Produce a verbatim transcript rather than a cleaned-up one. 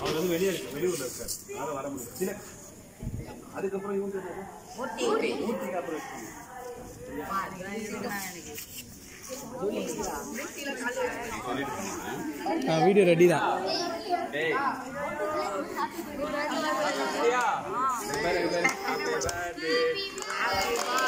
அவர் வந்து வெளியே வெளியூர்ல இருக்காரு, அதனால வர முடியும். சில அதுக்கப்புறம் இவங்க ஊட்டிக்கு அப்புறம் வீடியோ ரெடி தான். Happy birthday.